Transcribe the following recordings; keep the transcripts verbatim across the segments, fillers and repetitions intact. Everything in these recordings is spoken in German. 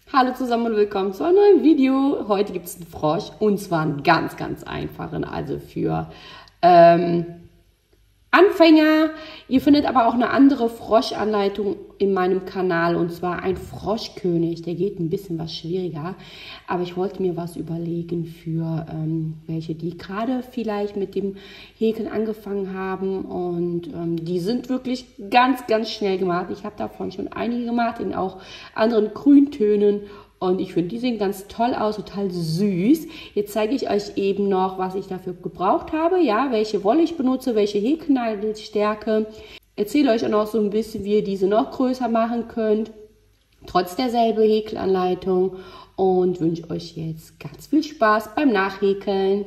Hallo zusammen und willkommen zu einem neuen Video. Heute gibt es einen Frosch und zwar einen ganz, ganz einfachen, also für ähm, Anfänger. Ihr findet aber auch eine andere Froschanleitung in meinem Kanal und zwar ein Froschkönig. Der geht ein bisschen was schwieriger, aber ich wollte mir was überlegen für ähm, welche, die gerade vielleicht mit dem Häkeln angefangen haben und ähm, die sind wirklich ganz, ganz schnell gemacht. Ich habe davon schon einige gemacht in auch anderen Grüntönen. Und ich finde, die sehen ganz toll aus, total süß. Jetzt zeige ich euch eben noch, was ich dafür gebraucht habe. Ja, welche Wolle ich benutze, welche Häkelnadelstärke. Erzähle euch auch noch so ein bisschen, wie ihr diese noch größer machen könnt. Trotz derselben Häkelanleitung. Und wünsche euch jetzt ganz viel Spaß beim Nachhäkeln.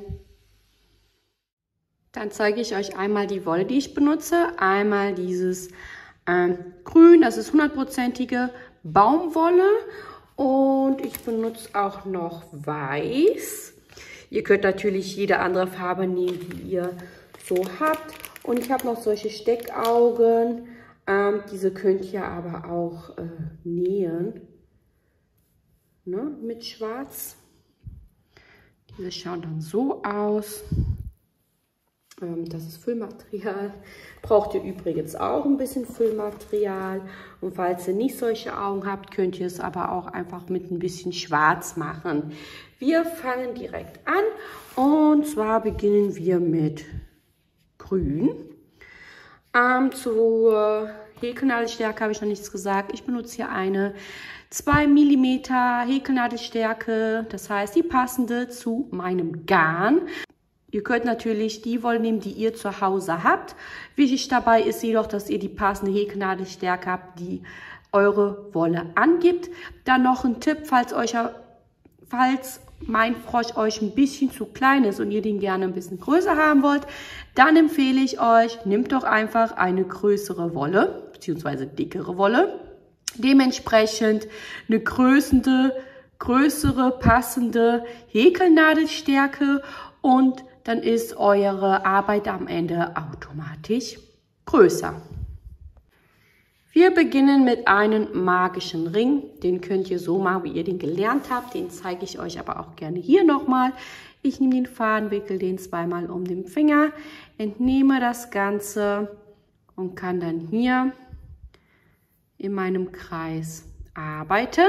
Dann zeige ich euch einmal die Wolle, die ich benutze. Einmal dieses ähm, Grün, das ist hundertprozentige Baumwolle. Und ich benutze auch noch Weiß. Ihr könnt natürlich jede andere Farbe nehmen, die ihr so habt. Und ich habe noch solche Steckaugen. Ähm, diese könnt ihr aber auch äh, nähen. Ne, mit Schwarz. Diese schauen dann so aus. Ähm, das ist Füllmaterial. Braucht ihr übrigens auch ein bisschen Füllmaterial. Und falls ihr nicht solche Augen habt, könnt ihr es aber auch einfach mit ein bisschen Schwarz machen. Wir fangen direkt an. Und zwar beginnen wir mit Grün. Ähm, zur Häkelnadelstärke habe ich noch nichts gesagt. Ich benutze hier eine zwei Millimeter Häkelnadelstärke. Das heißt, die passende zu meinem Garn. Ihr könnt natürlich die Wolle nehmen, die ihr zu Hause habt. Wichtig dabei ist jedoch, dass ihr die passende Häkelnadelstärke habt, die eure Wolle angibt. Dann noch ein Tipp, falls, euch, falls mein Frosch euch ein bisschen zu klein ist und ihr den gerne ein bisschen größer haben wollt, dann empfehle ich euch, nehmt doch einfach eine größere Wolle, beziehungsweise dickere Wolle. Dementsprechend eine größere, größere passende Häkelnadelstärke und dann ist eure Arbeit am Ende automatisch größer. Wir beginnen mit einem magischen Ring. Den könnt ihr so machen, wie ihr den gelernt habt. Den zeige ich euch aber auch gerne hier nochmal. Ich nehme den Faden, wickel den zweimal um den Finger, entnehme das Ganze und kann dann hier in meinem Kreis arbeiten.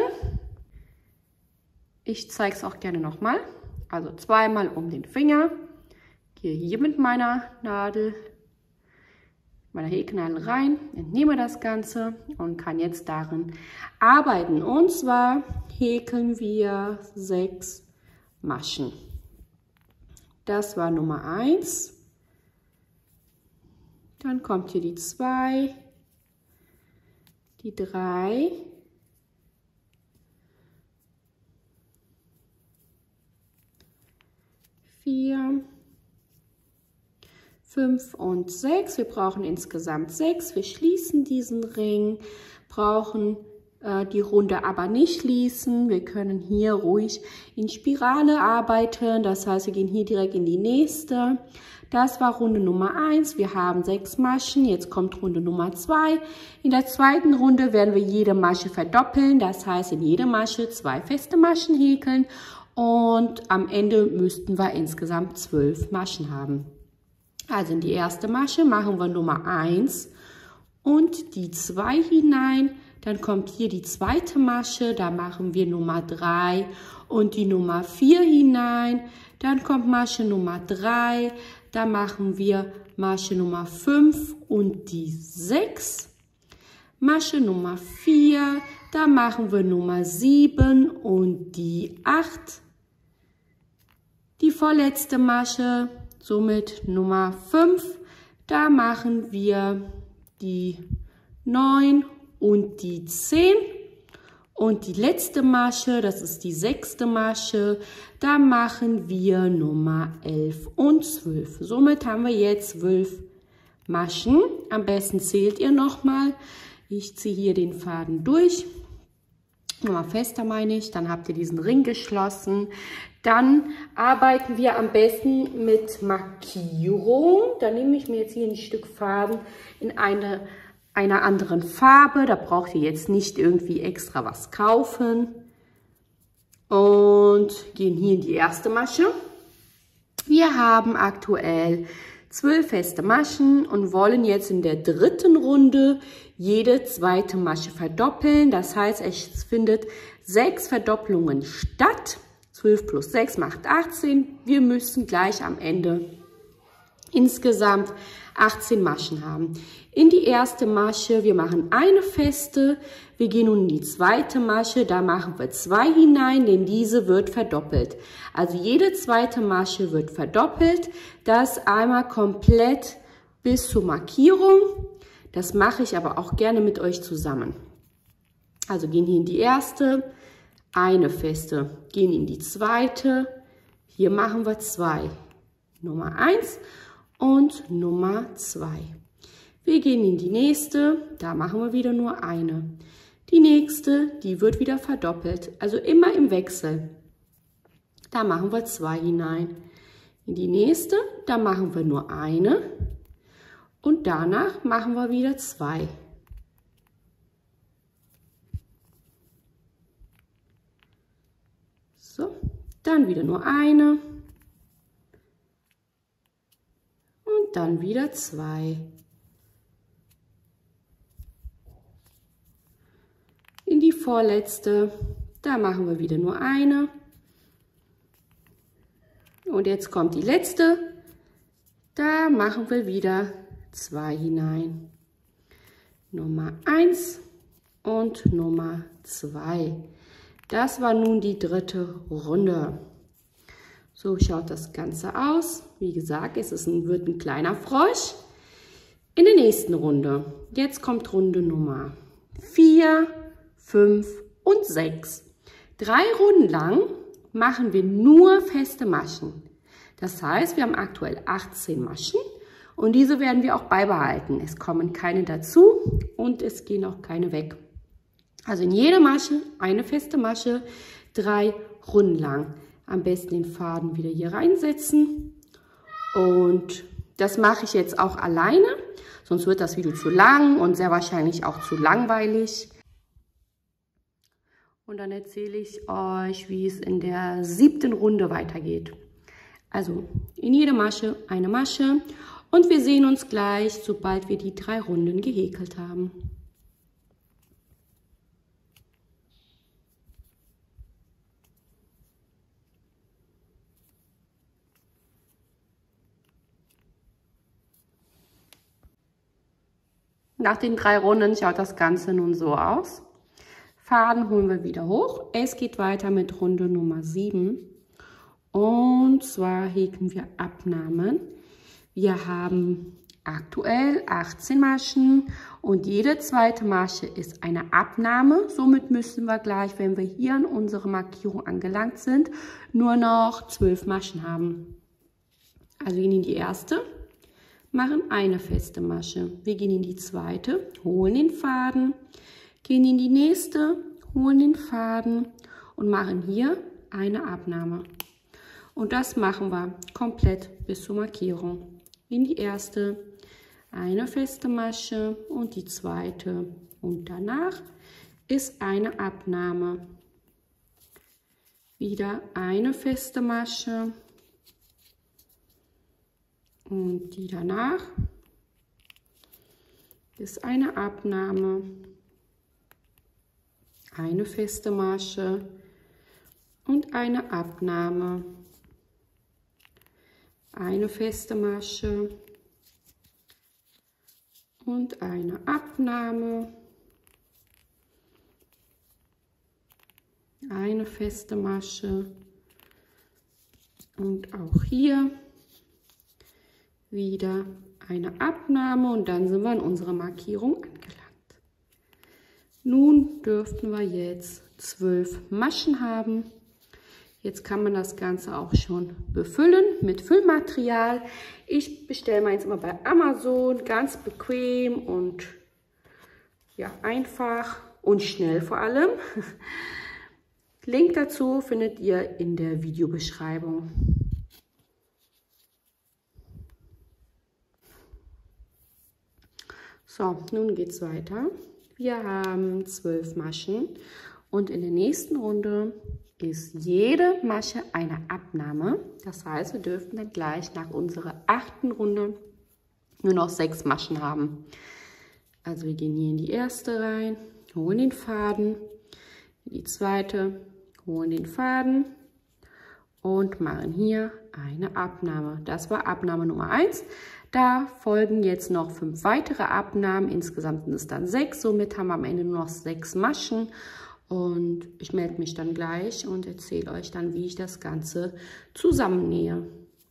Ich zeige es auch gerne nochmal. Also zweimal um den Finger. Gehe hier mit meiner Nadel, meiner Häkelnadel rein, entnehme das Ganze und kann jetzt darin arbeiten. Und zwar häkeln wir sechs Maschen. Das war Nummer eins. Dann kommt hier die zwei, die drei, vier, fünf und sechs. Wir brauchen insgesamt sechs. Wir schließen diesen Ring, brauchen äh, die Runde aber nicht schließen. Wir können hier ruhig in Spirale arbeiten. Das heißt, wir gehen hier direkt in die nächste. Das war Runde Nummer eins. Wir haben sechs Maschen. Jetzt kommt Runde Nummer zwei. In der zweiten Runde werden wir jede Masche verdoppeln. Das heißt, in jede Masche zwei feste Maschen häkeln. Und am Ende müssten wir insgesamt zwölf Maschen haben. Also in die erste Masche machen wir Nummer eins und die zwei hinein. Dann kommt hier die zweite Masche, da machen wir Nummer drei und die Nummer vier hinein. Dann kommt Masche Nummer drei, da machen wir Masche Nummer fünf und die sechs. Masche Nummer vier, da machen wir Nummer sieben und die acht. Die vorletzte Masche, somit Nummer fünf, da machen wir die neun und die zehn. Und die letzte Masche, das ist die sechste Masche, da machen wir Nummer elf und zwölf. Somit haben wir jetzt zwölf Maschen. Am besten zählt ihr nochmal. Ich ziehe hier den Faden durch. Nochmal fester meine ich, dann habt ihr diesen Ring geschlossen. Dann arbeiten wir am besten mit Markierung. Da nehme ich mir jetzt hier ein Stück Faden in eine, einer anderen Farbe. Da braucht ihr jetzt nicht irgendwie extra was kaufen. und gehen hier in die erste Masche. Wir haben aktuell zwölf feste Maschen und wollen jetzt in der dritten Runde jede zweite Masche verdoppeln. Das heißt, es findet sechs Verdopplungen statt. zwölf plus sechs macht achtzehn. Wir müssen gleich am Ende insgesamt achtzehn Maschen haben. In die erste Masche, wir machen eine feste. Wir gehen nun in die zweite Masche, da machen wir zwei hinein, denn diese wird verdoppelt. Also jede zweite Masche wird verdoppelt. Das einmal komplett bis zur Markierung. Das mache ich aber auch gerne mit euch zusammen. Also gehen hier in die erste, eine feste, gehen in die zweite. Hier machen wir zwei. Nummer eins und Nummer zwei. Wir gehen in die nächste, da machen wir wieder nur eine. Die nächste, die wird wieder verdoppelt, also immer im Wechsel. Da machen wir zwei hinein. In die nächste, da machen wir nur eine und danach machen wir wieder zwei. So, dann wieder nur eine und dann wieder zwei. In die vorletzte, da machen wir wieder nur eine. Und jetzt kommt die letzte, da machen wir wieder zwei hinein. Nummer eins und Nummer zwei. Das war nun die dritte Runde. So schaut das Ganze aus. Wie gesagt, es ist ein, wird ein kleiner Frosch. In der nächsten Runde, jetzt kommt Runde Nummer vier, fünf und sechs. Drei Runden lang machen wir nur feste Maschen. Das heißt, wir haben aktuell achtzehn Maschen und diese werden wir auch beibehalten. Es kommen keine dazu und es gehen auch keine weg. Also in jeder Masche eine feste Masche, drei Runden lang. Am besten den Faden wieder hier reinsetzen und das mache ich jetzt auch alleine, sonst wird das Video zu lang und sehr wahrscheinlich auch zu langweilig. Und dann erzähle ich euch, wie es in der siebten Runde weitergeht. Also in jeder Masche eine Masche und wir sehen uns gleich, sobald wir die drei Runden gehäkelt haben. Nach den drei Runden schaut das Ganze nun so aus. Faden holen wir wieder hoch. Es geht weiter mit Runde Nummer sieben. Und zwar häkeln wir Abnahmen. Wir haben aktuell achtzehn Maschen und jede zweite Masche ist eine Abnahme. Somit müssen wir gleich, wenn wir hier an unsere Markierung angelangt sind, nur noch zwölf Maschen haben. Also gehen in die erste, machen eine feste Masche. Wir gehen in die zweite, holen den Faden, gehen in die nächste, holen den Faden und machen hier eine Abnahme. Und das machen wir komplett bis zur Markierung. In die erste, eine feste Masche und die zweite. Und danach ist eine Abnahme. Wieder eine feste Masche. Und die danach ist eine Abnahme. Eine feste Masche und eine Abnahme, eine feste Masche und eine Abnahme, eine feste Masche und auch hier wieder eine Abnahme und dann sind wir an unserer Markierung angelangt. Nun dürften wir jetzt zwölf Maschen haben. Jetzt kann man das Ganze auch schon befüllen mit Füllmaterial. Ich bestelle meins immer bei Amazon, ganz bequem und ja, einfach und schnell vor allem. Link dazu findet ihr in der Videobeschreibung. So, nun geht es weiter. Wir haben zwölf Maschen und in der nächsten Runde ist jede Masche eine Abnahme. Das heißt, wir dürften dann gleich nach unserer achten Runde nur noch sechs Maschen haben. Also wir gehen hier in die erste rein, holen den Faden, in die zweite, holen den Faden und machen hier eine Abnahme. Das war Abnahme Nummer eins. Da folgen jetzt noch fünf weitere Abnahmen. Insgesamt sind es dann sechs. Somit haben wir am Ende nur noch sechs Maschen. Und ich melde mich dann gleich und erzähle euch dann, wie ich das Ganze zusammennähe.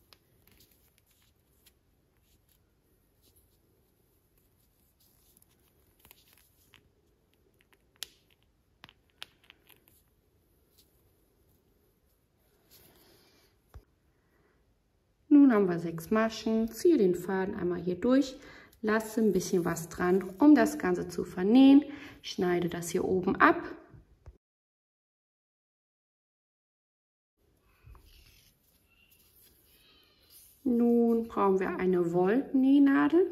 Nun haben wir sechs Maschen, ziehe den Faden einmal hier durch, lasse ein bisschen was dran, um das Ganze zu vernähen. Schneide das hier oben ab. Nun brauchen wir eine Wollnähnadel.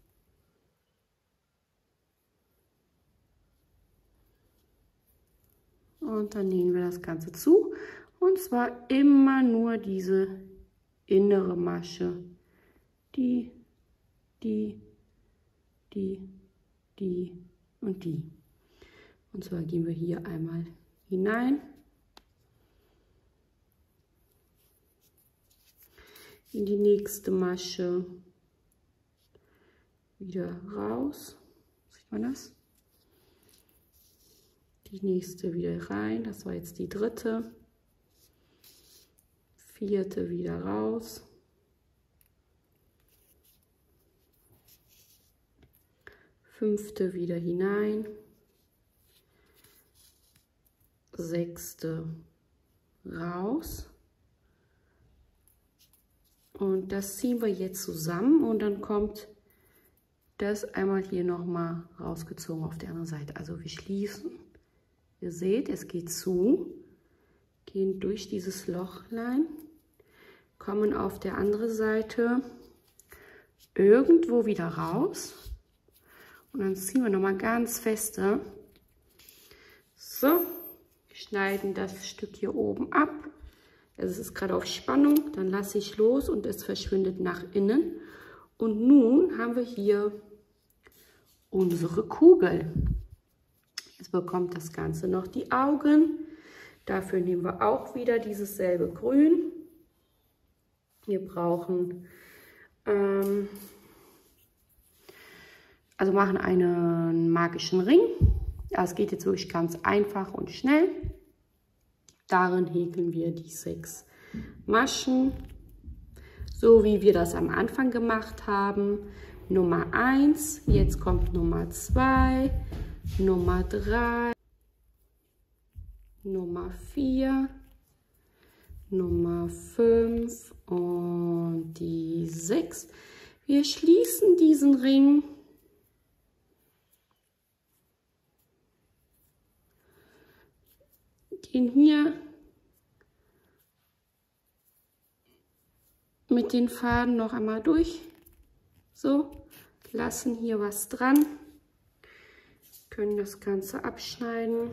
Und dann nähen wir das Ganze zu. Und zwar immer nur diese innere Masche. Die, die, die, die und die. Und zwar gehen wir hier einmal hinein. In die nächste Masche wieder raus. Sieht man das? Die nächste wieder rein. Das war jetzt die dritte. Vierte wieder raus. Fünfte wieder hinein. Sechste raus. Und das ziehen wir jetzt zusammen und dann kommt das einmal hier nochmal rausgezogen auf der anderen Seite. Also wir schließen, ihr seht, es geht zu, gehen durch dieses Lochlein, kommen auf der anderen Seite irgendwo wieder raus und dann ziehen wir nochmal ganz feste. So, schneiden das Stück hier oben ab. Es ist gerade auf Spannung, dann lasse ich los und es verschwindet nach innen. Und nun haben wir hier unsere Kugel. Jetzt bekommt das Ganze noch die Augen. Dafür nehmen wir auch wieder dieses selbe Grün. Wir brauchen, ähm, also machen einen magischen Ring. Das geht jetzt wirklich ganz einfach und schnell. Darin häkeln wir die sechs Maschen, so wie wir das am Anfang gemacht haben. Nummer eins, jetzt kommt Nummer zwei, Nummer drei, Nummer vier, Nummer fünf und die sechs. Wir schließen diesen Ring. Gehen hier mit den Faden noch einmal durch, so, lassen hier was dran, können das Ganze abschneiden.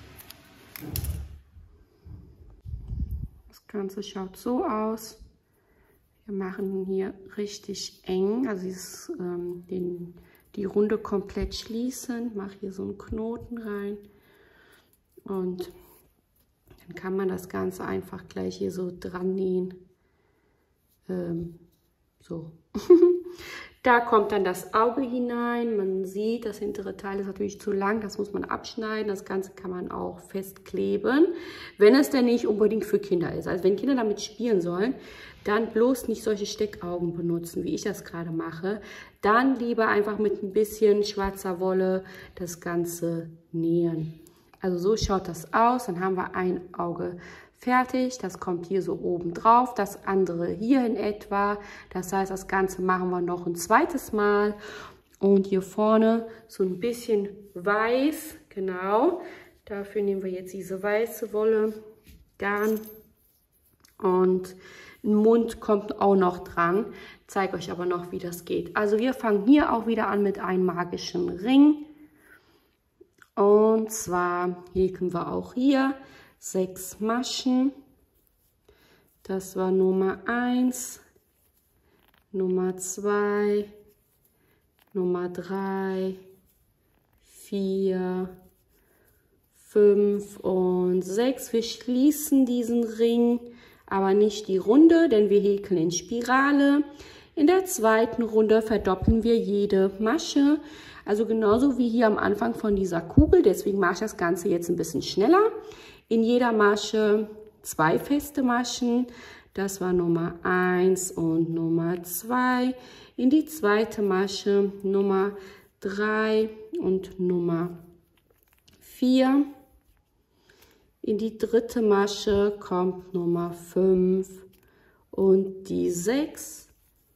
Das Ganze schaut so aus. Wir machen hier richtig eng, also dieses, ähm, den, die Runde komplett schließen, mache hier so einen Knoten rein und dann kann man das Ganze einfach gleich hier so dran nähen. Ähm, so. Da kommt dann das Auge hinein. Man sieht, das hintere Teil ist natürlich zu lang. Das muss man abschneiden. Das Ganze kann man auch festkleben, wenn es denn nicht unbedingt für Kinder ist. Also wenn Kinder damit spielen sollen, dann bloß nicht solche Steckaugen benutzen, wie ich das gerade mache. Dann lieber einfach mit ein bisschen schwarzer Wolle das Ganze nähen. Also so schaut das aus. Dann haben wir ein Auge fertig. Das kommt hier so oben drauf. Das andere hier in etwa. Das heißt, das Ganze machen wir noch ein zweites Mal. Und hier vorne so ein bisschen weiß. Genau. Dafür nehmen wir jetzt diese weiße Wolle, Garn. Und ein Mund kommt auch noch dran. Ich zeige euch aber noch, wie das geht. Also wir fangen hier auch wieder an mit einem magischen Ring. Und zwar häkeln wir auch hier sechs Maschen. Das war Nummer eins, Nummer zwei, Nummer drei, vier, fünf und sechs. Wir schließen diesen Ring, aber nicht die Runde, denn wir häkeln in Spirale. In der zweiten Runde verdoppeln wir jede Masche, also genauso wie hier am Anfang von dieser Kugel. Deswegen mache ich das Ganze jetzt ein bisschen schneller. In jeder Masche zwei feste Maschen. Das war Nummer eins und Nummer zwei. In die zweite Masche Nummer drei und Nummer vier. In die dritte Masche kommt Nummer fünf und die sechs.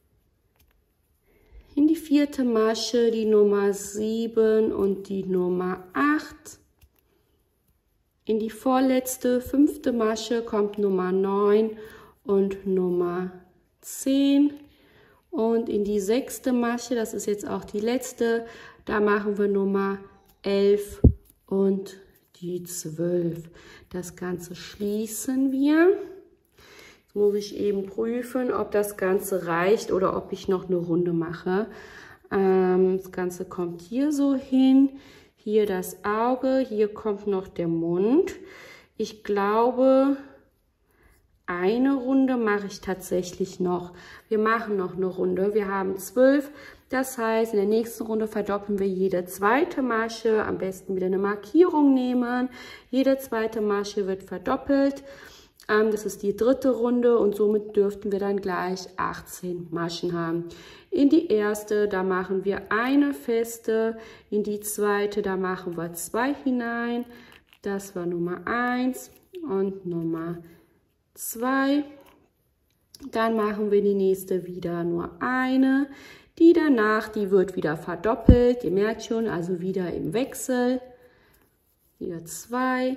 In die vierte Masche die Nummer sieben und die Nummer acht. In die vorletzte, fünfte Masche kommt Nummer neun und Nummer zehn. Und in die sechste Masche, das ist jetzt auch die letzte, da machen wir Nummer elf und die zwölf. Das Ganze schließen wir. Jetzt muss ich eben prüfen, ob das Ganze reicht oder ob ich noch eine Runde mache. Ähm, das Ganze kommt hier so hin. Hier das Auge, hier kommt noch der Mund. Ich glaube, eine Runde mache ich tatsächlich noch. Wir machen noch eine Runde. Wir haben zwölf. Das heißt, in der nächsten Runde verdoppeln wir jede zweite Masche. Am besten wieder eine Markierung nehmen. Jede zweite Masche wird verdoppelt. Ähm, das ist die dritte Runde und somit dürften wir dann gleich achtzehn Maschen haben. In die erste, da machen wir eine feste. In die zweite, da machen wir zwei hinein. Das war Nummer eins und Nummer zwei. Dann machen wir die nächste wieder nur eine. Die danach, die wird wieder verdoppelt. Ihr merkt schon, also wieder im Wechsel. Wieder zwei.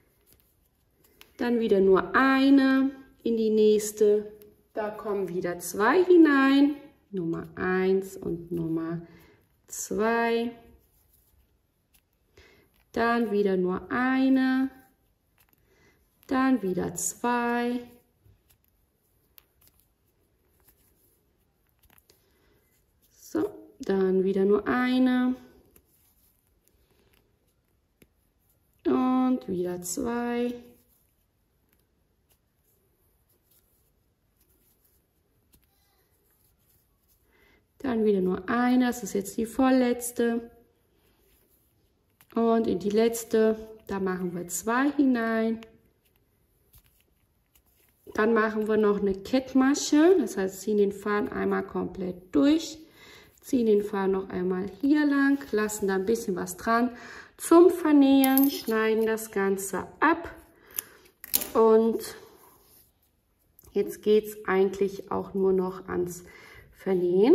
Dann wieder nur eine. In die nächste, da kommen wieder zwei hinein. Nummer eins und Nummer zwei. Dann wieder nur eine. Dann wieder zwei. So, dann wieder nur eine. Und wieder zwei. Dann wieder nur eine, das ist jetzt die vorletzte. Und in die letzte, da machen wir zwei hinein. Dann machen wir noch eine Kettmasche, das heißt, ziehen den Faden einmal komplett durch, ziehen den Faden noch einmal hier lang, lassen da ein bisschen was dran zum Vernähen, schneiden das Ganze ab und jetzt geht es eigentlich auch nur noch ans Vernähen.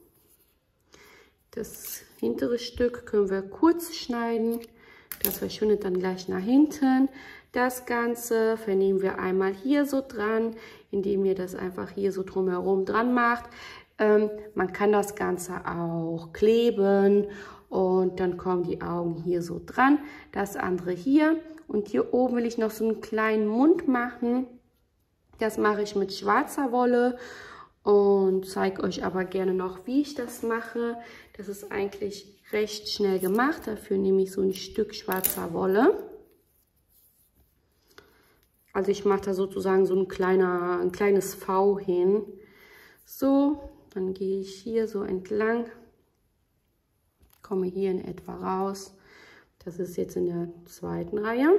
Das hintere Stück können wir kurz schneiden, das verschwindet dann gleich nach hinten. Das Ganze vernähen wir einmal hier so dran, indem ihr das einfach hier so drumherum dran macht. Ähm, man kann das Ganze auch kleben und dann kommen die Augen hier so dran. Das andere hier und hier oben will ich noch so einen kleinen Mund machen. Das mache ich mit schwarzer Wolle und zeige euch aber gerne noch, wie ich das mache. Das ist eigentlich recht schnell gemacht. Dafür nehme ich so ein Stück schwarzer Wolle. Also ich mache da sozusagen so ein, kleiner, ein kleines V hin. So, dann gehe ich hier so entlang, komme hier in etwa raus. Das ist jetzt in der zweiten Reihe.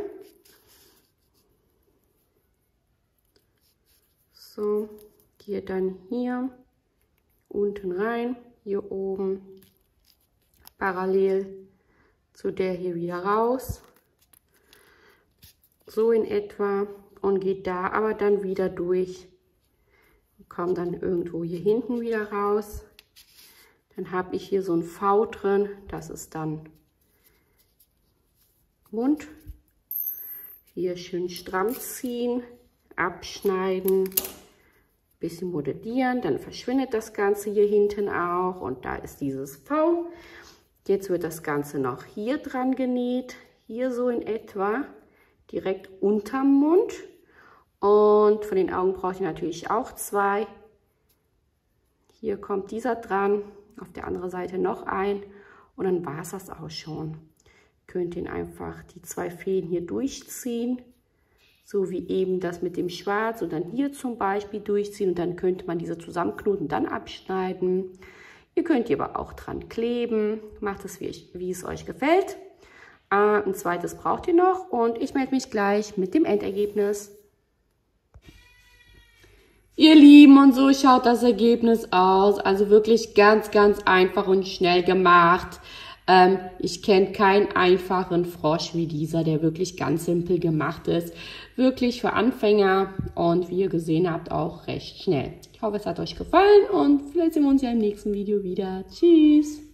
So, gehe dann hier unten rein, hier oben, parallel zu der hier wieder raus. So in etwa und geht da aber dann wieder durch. Kommt dann irgendwo hier hinten wieder raus. Dann habe ich hier so ein V drin, das ist dann Mund. Hier schön stramm ziehen, abschneiden, bisschen modellieren, dann verschwindet das Ganze hier hinten auch und da ist dieses V. Jetzt wird das Ganze noch hier dran genäht, hier so in etwa. direkt unterm Mund. Und von den Augen braucht ihr natürlich auch zwei. Hier kommt dieser dran, auf der anderen Seite noch ein und dann war es das auch schon. Könnt ihr einfach die zwei Fäden hier durchziehen, so wie eben das mit dem Schwarz und dann hier zum Beispiel durchziehen und dann könnte man diese Zusammenknoten dann abschneiden. Ihr könnt hier aber auch dran kleben, macht es wie, ich, wie es euch gefällt. Äh, ein zweites braucht ihr noch und ich melde mich gleich mit dem Endergebnis. Ihr Lieben, und so schaut das Ergebnis aus. Also wirklich ganz, ganz einfach und schnell gemacht. Ähm, ich kenne keinen einfachen Frosch wie dieser, der wirklich ganz simpel gemacht ist. Wirklich für Anfänger und wie ihr gesehen habt, auch recht schnell. Ich hoffe, es hat euch gefallen und vielleicht sehen wir uns ja im nächsten Video wieder. Tschüss!